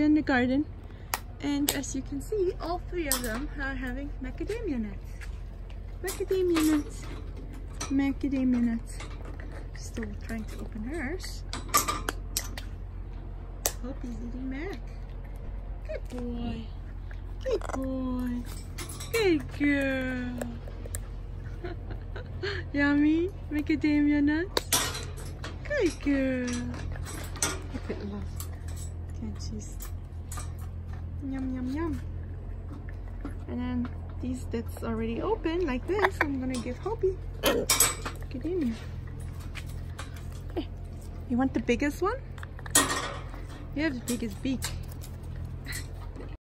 in the garden, and as you can see, all three of them are having macadamia nuts. Macadamia nuts. Macadamia nuts. Still trying to open hers. Hope he's eating mac. Good boy. Good boy. Good girl. Yummy macadamia nuts. Good girl. Look at love. Can't choose. Yum yum yum. And then these that's already open like this, I'm gonna give Hopi. Macadamia. Hey, you want the biggest one? You have the biggest beak.